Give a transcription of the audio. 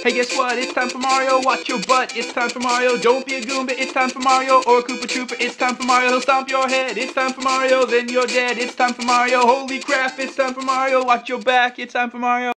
Hey, guess what? It's time for Mario. Watch your butt. It's time for Mario. Don't be a Goomba. It's time for Mario. Or a Koopa Trooper. It's time for Mario. He'll stomp your head. It's time for Mario. Then you're dead. It's time for Mario. Holy crap. It's time for Mario. Watch your back. It's time for Mario.